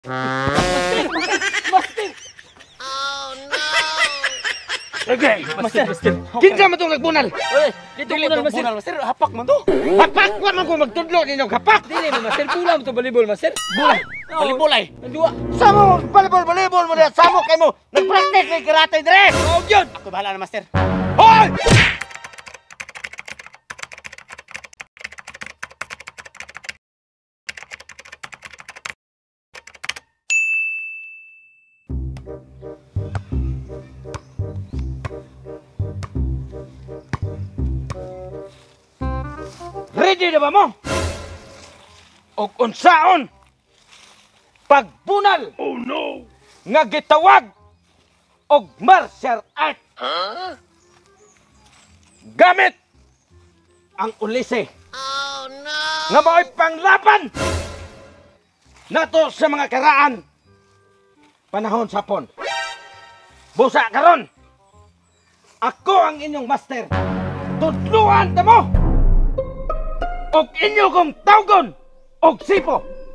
Master! Okay, Master! kinsa man itong nagbunal? Dito bunal, Master! Master, hapak man to! Hapak! Wa man ko magtudlo ninyo hapak! Dili mo, Master! Pula mo to balibol, Master! Bulay! Balibol ay! Nandua! Samo! Balibol mo na! Samo kayo mo! Nag-practice may karate dire! Oo, yun! Ako bahala na, Master! Hoy! Ready na ba mo? O unsaon? Pagbunal! Oh no! Nga gitawag og martial art! Gamit ang ulise! Oh no! Nga mao'y panglaban! Nato sa mga karaan panahon sapon. Busa karon! Ako ang inyong master! Tudluan ta mo! Og inyo kong tawgon og sipo.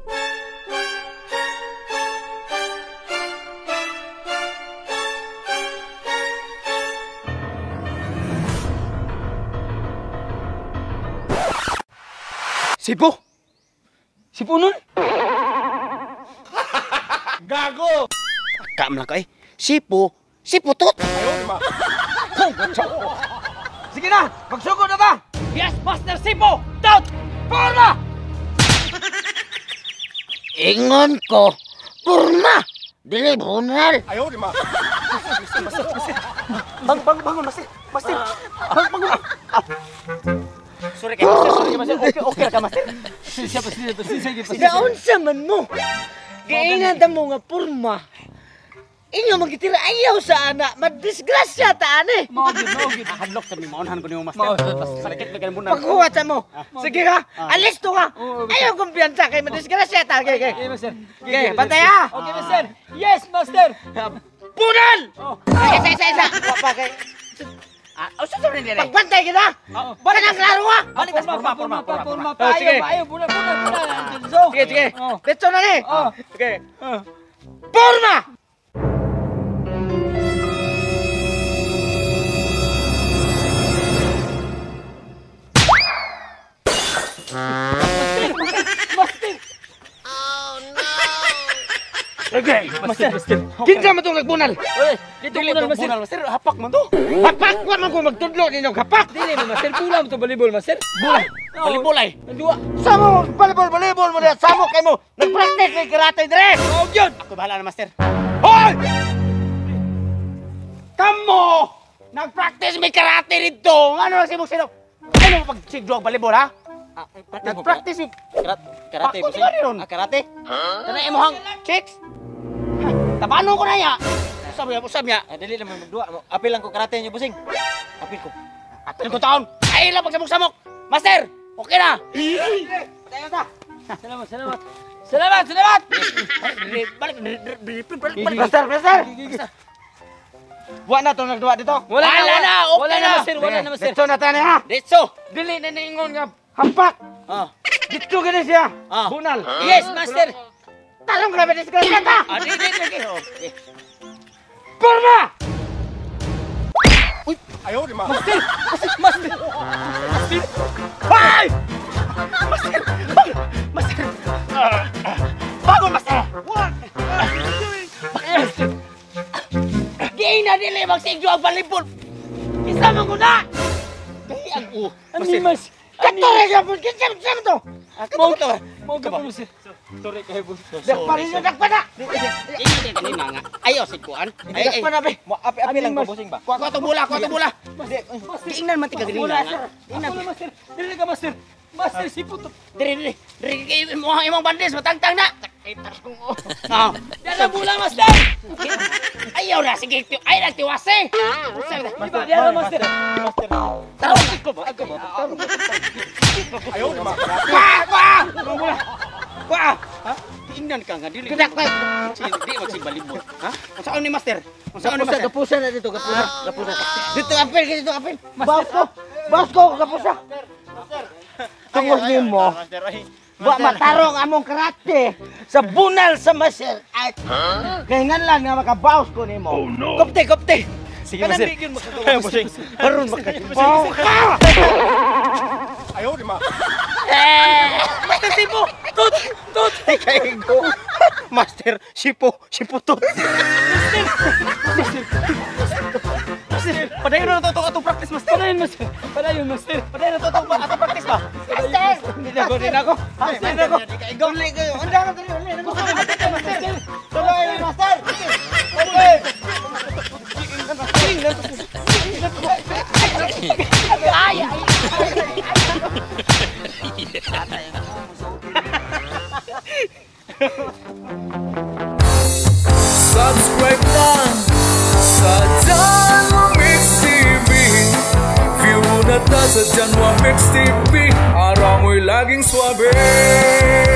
Sipo! Sipo nun! Gago! Kaam lang ka eh! Sipo! Siputot! Sige na, magsugod na ta. Yes, Master Sipo! Down! Forma! Ingon ko! Purma! Dili bunal! Ayaw di ma. Bangun, Master! Master! Bangun! Sorry kayo, Master! Okay ka, Master! Sige. Naunsa man mo. Giingatan mo nga purma. Inyo magitira ayaw sa ana, madisgrasya ta ani. Maugid. Hadlok sa mi maunhan ko ni mo, Master. Sakit na ganun muna. Pagkuha sa mo. Sige ka, alis to ka. Ayaw kumpiyansa kay madisgrasya ta. Okay, Master. okay, bantay ha. Okay, Master. Yes, Master. Punal! Isa. Pakay. Susunod din eh. Pagbantay kita. Para nang klaro ha. Purma. Sige. Ayaw, bunal. Sige. Dito na ni. Okay. Purma! Okay, Master. kinsa man itong nagbunal? Dito bunal, Master. Hapak man to. Hapak! Wa man ko magtudlo ninyo hapak! Dili mo, Master. Pula mo to balibol, Master. Balibol ay! Nandua! Samo! Balibol mo na! Samo kayo mo! Nag-practice may karate dire! Oo, yun! Ako bahala na, Master. Hoy! Kamo! Nag-practice may karate rito! Ano na si Mong Sinok? Ano pag siglo ang balibol, ha? Nag-practice yung... Karate, Pako, di ba rin? karate? Ano yung mohang chicks? Tabano ko na ya! Usab niya. Dili naman magduwa. Apil lang ko karate niyo, busing. Apil ko. Apil ko taon. Ay lang pagsamok-samok. Master! Okay na! Salamat! Balik. Master! Wa na itong nagduwa dito! Wala na! Okay na! Master! Dito na tayo ha! Ditso! Dili na naingon nga hapak! Dito gani siya! Bunal! Yes, Master! Talong grabe disgrasya ta! Di. Porma! Ayaw, di ma. Master! Hoy! Master! Bago Master! Di na dili magsigyo ang balibol! Isama ko na! Kaya ang Mas. Katore ka po! Kinsa mo to! Mau ka pa, Master. Sorry kayo, boss. Dakparin nyo! Dakpa na! Ayaw si Kuan. Dakpa na be! Apil lang ko, busing ba? Kuha to bula. Tingnan man tika Wala sir! Master. Dili ka, Master. Master, sipot. Diri kayo imong bandes matangtang na. Dala bula, Master. Ayaw na sige. Ay nagtiwase. Dala, Master. Taro ko ba? Ayaw, di ma. Kuha. Tingnan ka nga dili. Dakpa. Di magsibalibol. Ha? Unsaon ni Master? Kapusa na dito! Kapusa! Dito apil! Basko! Kapusa! Tungos mo! Master, ay. Wa matarong among karate sa bunal sa martial art. Kaya nga lang nga makabawas ko nimo. Oh no. Kopte. Sige, Master. Ayaw, bossing. Harun makabaw ka. Ayaw, di ma. Master Sipo, tut. Kaigo. Master, sipo tut. Master, padayon na to atong practice, Master. Padayon, Master. Padayon na to atong practice ba? Master. Din ako. Kaigo li kayo. Anda ka dali. Master. Tuloy, Master. Okay. Subscribe na sa Janwa Mix TV. View na ta sa Janwa Mix TV. Araw mo'y laging swabe.